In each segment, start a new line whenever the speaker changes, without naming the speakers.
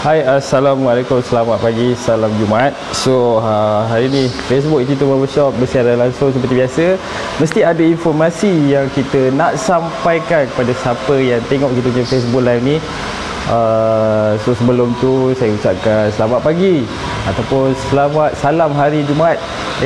Hai, Assalamualaikum, selamat pagi, salam Jumaat. So, hari ni Facebook Itu Barbershop bersiaran langsung seperti biasa. Mesti ada informasi yang kita nak sampaikan kepada siapa yang tengok kita punya Facebook live ni. So, sebelum tu saya ucapkan selamat pagi ataupun selamat salam hari Jumaat.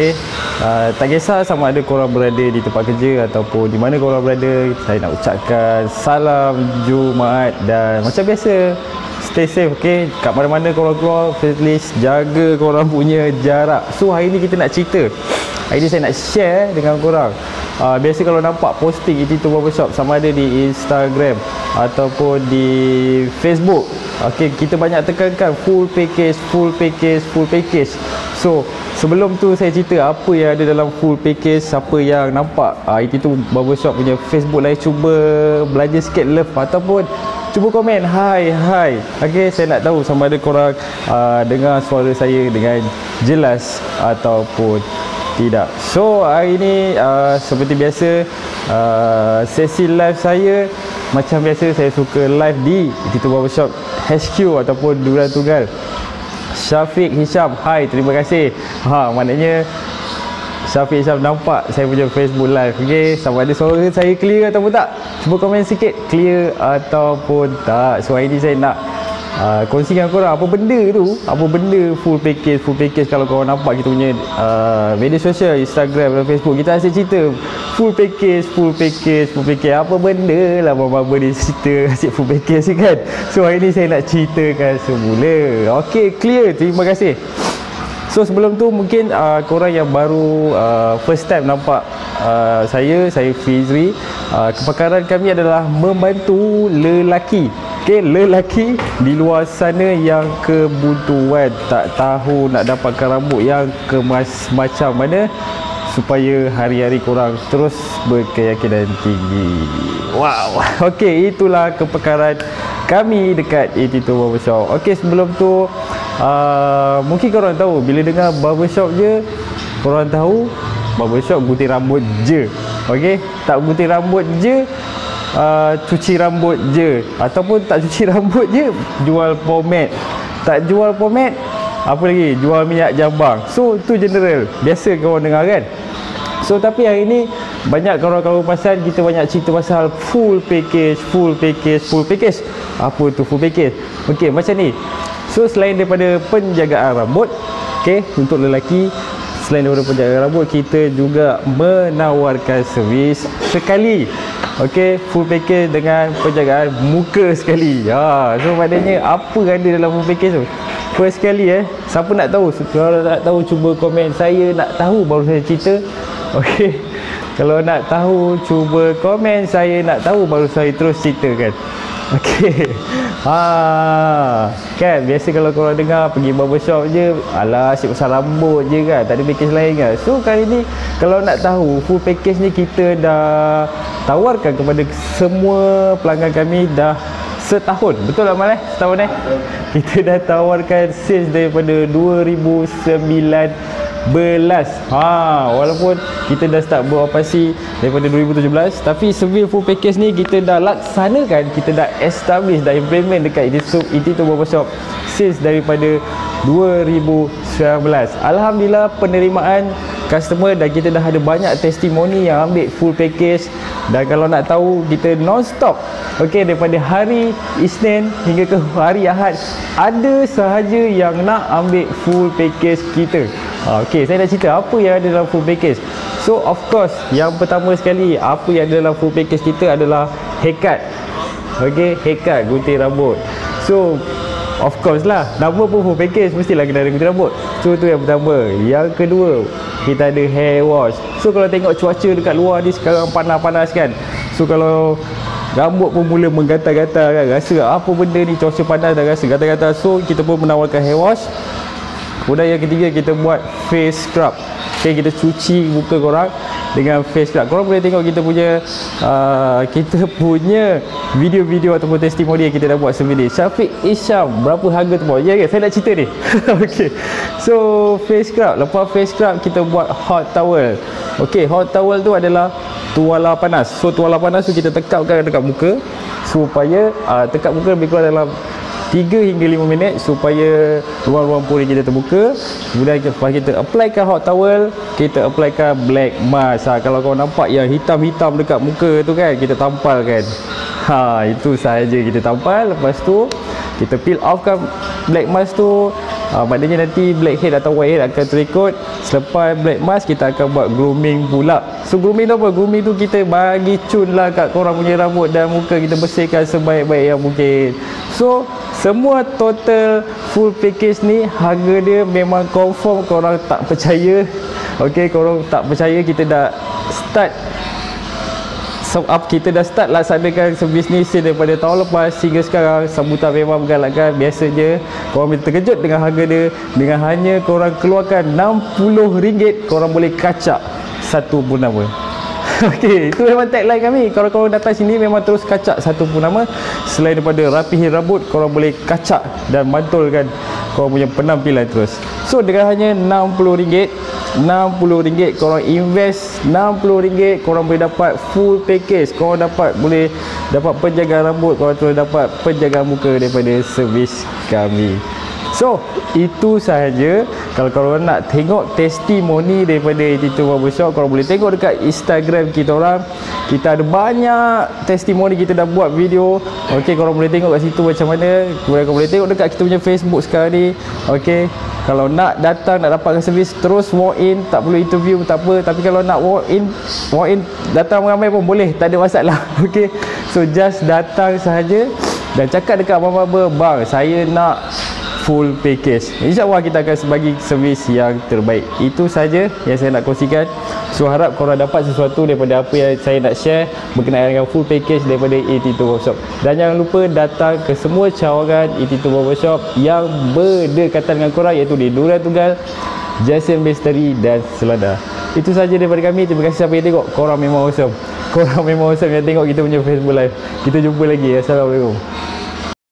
Tak kisah sama ada korang berada di tempat kerja ataupun di mana korang berada, saya nak ucapkan salam Jumaat. Dan macam biasa, stay safe, okay? Kat mana-mana korang keluar, please jaga korang punya jarak. So hari ni kita nak cerita, hari ni saya nak share dengan korang. Biasa kalau nampak posting Itu Barbershop, sama ada di Instagram ataupun di Facebook, okay, kita banyak tekankan full package, full package, full package. So sebelum tu saya cerita apa yang ada dalam full package. Siapa yang nampak Itu Barbershop punya Facebook live, cuba belanja sikit love ataupun cuba komen hai. Okay, saya nak tahu sama ada korang dengar suara saya dengan jelas ataupun tidak. So hari ni seperti biasa, sesi live saya macam biasa, saya suka live di Itu Barbershop HQ ataupun Durian Tunggal. Syafiq Hisham, hai, terima kasih. Maknanya Syafiq Hisham nampak saya punya Facebook live. Okay, sama ada suara saya clear ataupun tak, cuba komen sikit, clear ataupun tak. So hari ni saya nak kongsi dengan korang apa benda tu, apa benda full package. Kalau korang nampak kita punya media sosial, Instagram dan Facebook, kita asyik cerita full package. Apa benda lah Baba ni cerita asyik full package kan. So hari ni saya nak ceritakan semula. Okay, clear, terima kasih. So sebelum tu mungkin korang yang baru first time nampak saya Fizri, kepakaran kami adalah membantu lelaki. Okay, lelaki di luar sana yang kebuntuan, tak tahu nak dapatkan rambut yang kemas macam mana supaya hari-hari korang terus berkeyakinan tinggi. Wow. Okay, itulah kepakaran kami dekat Itu Barbershop. Okay, sebelum tu mungkin korang tahu, bila dengar barbershop je, korang tahu barbershop gunting rambut je. Okay, tak gunting rambut je, cuci rambut je, ataupun tak cuci rambut je, jual pomade. Tak jual pomade, apa lagi? Jual minyak jambang. So tu general, biasa korang dengar kan. So tapi hari ni banyak kawan-kawan pasal kita banyak cerita pasal full package. Apa tu full package? Okay, macam ni. So selain daripada penjagaan rambut, okay, untuk lelaki, selain daripada penjagaan rambut, kita juga menawarkan servis sekali. Okay, full package dengan penjagaan muka sekali. So maknanya apa yang ada dalam full package tu? First sekali siapa nak tahu? Kalau nak tahu cuba komen, saya nak tahu baru saya cerita. Okay, kalau nak tahu cuba komen, saya nak tahu baru saya terus ceritakan. Okay. Kan biasa kalau korang dengar pergi barbershop je, alah asyik pasal rambut je kan, tak ada package lain kan. So kali ni kalau nak tahu full package ni, kita dah tawarkan kepada semua pelanggan kami dah setahun. Betul tak Mal? Setahun kita dah tawarkan sales daripada 2019. Walaupun kita dah start beroperasi daripada 2017, tapi servis full package ni kita dah laksanakan, kita dah establish, dah implement dekat Itu Barbershop sales daripada 2019. Alhamdulillah penerimaan customer, dan kita dah ada banyak testimoni yang ambil full package. Dan kalau nak tahu, kita non-stop, okay, daripada hari Isnin hingga ke hari Ahad, ada sahaja yang nak ambil full package kita. Okay, saya nak cerita apa yang ada dalam full package. So of course, yang pertama sekali, apa yang ada dalam full package kita adalah haircut. Okay, haircut, gunting rambut. So of course lah, nama pun full package, mestilah kena ada gunting rambut. So tu yang pertama. Yang kedua, kita ada hair wash. So kalau tengok cuaca dekat luar ni sekarang panas-panas kan. So kalau rambut pun mula menggatal-gatal kan, rasa apa benda ni, cuaca panas dah rasa gatal-gatal. So kita pun menawarkan hair wash. Kemudian yang ketiga, kita buat face scrub. Okay, kita cuci muka korang dengan face scrub. Korang boleh tengok kita punya video-video ataupun testimoni yang kita dah buat sebelum ni. Syafiq Hisham, berapa harga tu? Ya, saya nak cerita ni. Okay, so face scrub. Lepas face scrub, kita buat hot towel. Okay, hot towel tu adalah tuala panas. So tuala panas tu kita tekapkan dekat muka supaya tekap muka lebih kurang dalam 3 hingga 5 minit supaya ruang-ruang pori kita terbuka. Kemudian lepas kita applykan hot towel, kita applykan black mask. Kalau kau nampak yang hitam-hitam dekat muka tu kan, kita tampal kan. Itu sahaja kita tampal. Lepas tu kita peel off kan black mask tu. Maknanya nanti blackhead atau whitehead akan terikut. Selepas black mask, kita akan buat grooming pula. So grooming tu apa? Grooming tu kita bagi cun lah kat korang punya rambut dan muka, kita bersihkan sebaik-baik yang mungkin. So semua total full package ni harga dia memang confirm korang tak percaya. Okay, korang tak percaya, kita dah start kita dah start laksanakan servis ni daripada tahun lepas hingga sekarang. Sambutan memang menggalakkan. Biasa je korang boleh terkejut dengan harga dia. Dengan hanya korang keluarkan RM60, korang boleh kacak satu purnama. Okey, itu memang tagline kami. Kalau korang datang sini memang terus kacak satu purnama. Selain daripada rapihin rambut, korang boleh kacak dan mantulkan korang punya penampilan terus. So dengan hanya RM60 korang invest RM60, korang boleh dapat full package. Korang boleh dapat penjagaan rambut, korang terus dapat penjagaan muka daripada servis kami. So itu sahaja. Kalau korang nak tengok testimoni daripada 82 Barbershop, korang boleh tengok dekat Instagram kita orang. Kita ada banyak testimoni, kita dah buat video. Okey, korang boleh tengok kat situ macam mana. Kemudian korang boleh tengok dekat kita punya Facebook sekarang ni. Okey, kalau nak datang, nak dapatkan servis, terus walk in, tak perlu interview, tak apa. Tapi kalau nak walk in datang ramai pun boleh, tak ada masalah. Okey, so just datang sahaja dan cakap dekat Abang Barber, bang, saya nak full package. InsyaAllah kita akan bagi servis yang terbaik. Itu saja yang saya nak kongsikan. So harap korang dapat sesuatu daripada apa yang saya nak share berkenaan dengan full package daripada 82 Barbershop. Dan jangan lupa datang ke semua cawangan 82 Barbershop yang berdekatan dengan korang, iaitu di Durian Tunggal, Jason Bestari dan Selada. Itu saja daripada kami. Terima kasih siapa yang tengok. Korang memang awesome. Korang memang awesome yang tengok kita punya Facebook live. Kita jumpa lagi. Assalamualaikum.